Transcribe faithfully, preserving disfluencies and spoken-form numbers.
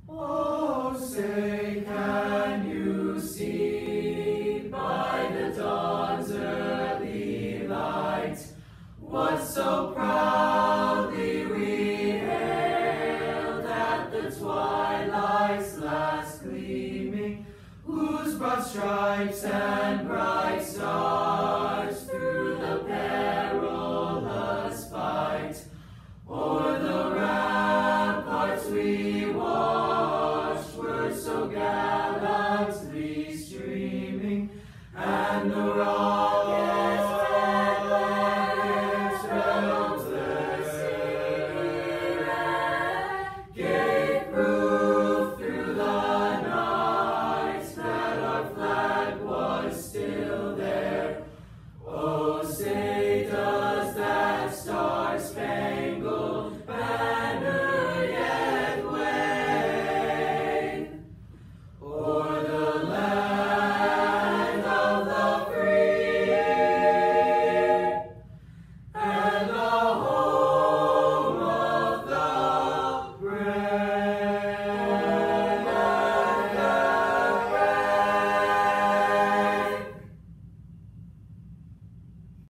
Oh, say, can you see by the dawn's early light what so proudly we hailed at the twilight's last gleaming, whose broad stripes and bright stars